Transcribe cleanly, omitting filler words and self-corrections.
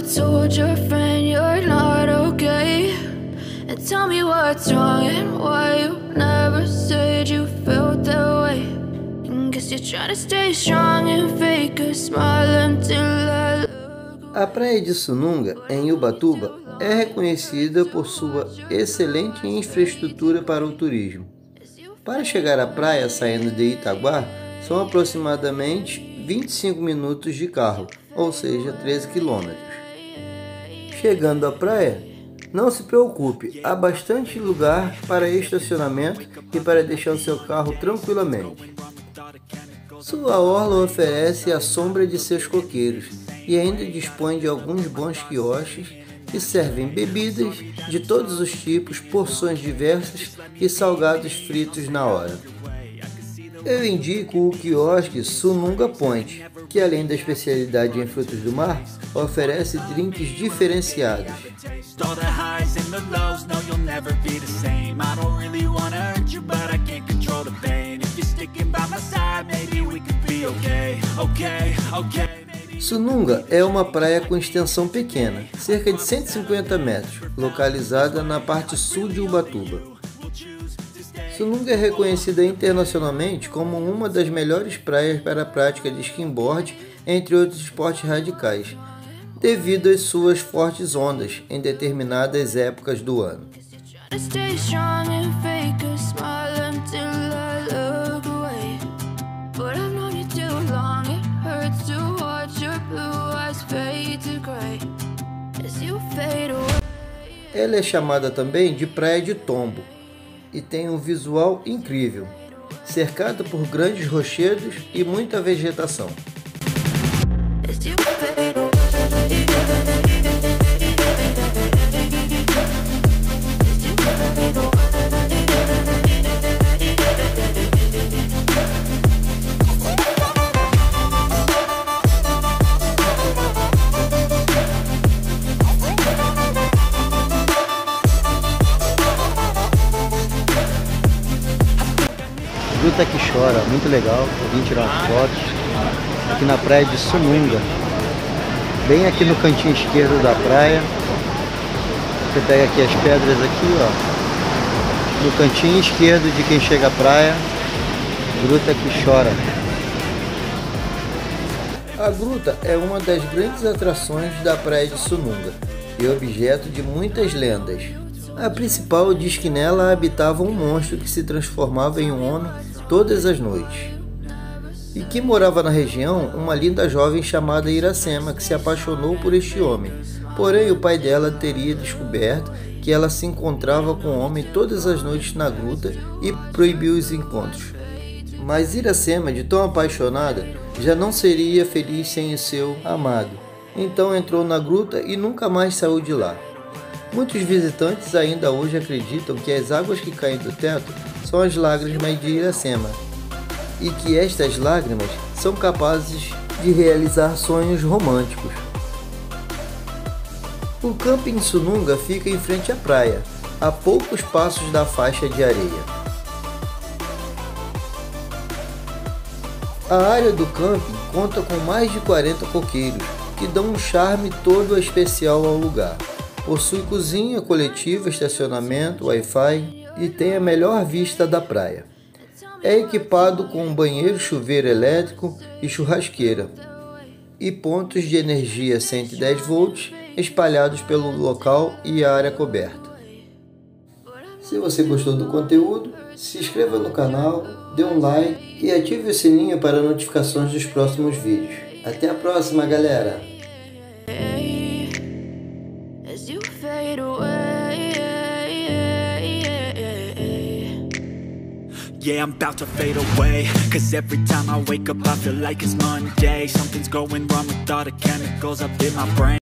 told your friend you're not okay? And tell me what's wrong and why you never said you felt that way. And guess you're trying to stay strong and fake a smile until I look. A praia de Sununga, em Ubatuba, é reconhecida por sua excelente infraestrutura para o turismo. Para chegar à praia saindo de Itaguá, são aproximadamente 25 minutos de carro, ou seja, 13 quilômetros. Chegando à praia, não se preocupe, há bastante lugar para estacionamento e para deixar o seu carro tranquilamente. Sua orla oferece a sombra de seus coqueiros e ainda dispõe de alguns bons quiosques que servem bebidas de todos os tipos, porções diversas e salgados fritos na hora. Eu indico o quiosque Sununga Point, que além da especialidade em frutos do mar, oferece drinks diferenciados. Sununga é uma praia com extensão pequena, cerca de 150 metros, localizada na parte sul de Ubatuba. Sununga é reconhecida internacionalmente como uma das melhores praias para a prática de skimboard, entre outros esportes radicais, devido às suas fortes ondas em determinadas épocas do ano. Ela é chamada também de Praia de Tombo e tem um visual incrível, cercada por grandes rochedos e muita vegetação. Gruta que Chora, muito legal, eu vim tirar umas fotos aqui na praia de Sununga, bem aqui no cantinho esquerdo da praia. Você pega aqui as pedras aqui, ó, no cantinho esquerdo de quem chega à praia, Gruta que Chora. A gruta é uma das grandes atrações da praia de Sununga e objeto de muitas lendas. A principal diz que nela habitava um monstro que se transformava em um homem todas as noites, e que morava na região uma linda jovem chamada Iracema, que se apaixonou por este homem. Porém, o pai dela teria descoberto que ela se encontrava com o homem todas as noites na gruta e proibiu os encontros. Mas Iracema, de tão apaixonada, já não seria feliz sem o seu amado. Então entrou na gruta e nunca mais saiu de lá. Muitos visitantes ainda hoje acreditam que as águas que caem do teto são as lágrimas de Iracema e que estas lágrimas são capazes de realizar sonhos românticos. O camping Sununga fica em frente à praia, a poucos passos da faixa de areia. A área do camping conta com mais de 40 coqueiros, que dão um charme todo especial ao lugar. Possui cozinha coletiva, estacionamento, Wi-Fi e tem a melhor vista da praia. É equipado com um banheiro, chuveiro elétrico e churrasqueira, e pontos de energia 110 volts espalhados pelo local e a área coberta. Se você gostou do conteúdo, se inscreva no canal, dê um like e ative o sininho para notificações dos próximos vídeos. Até a próxima, galera! Yeah, I'm about to fade away, 'cause every time I wake up I feel like it's Monday. Something's going wrong with all the chemicals up in my brain.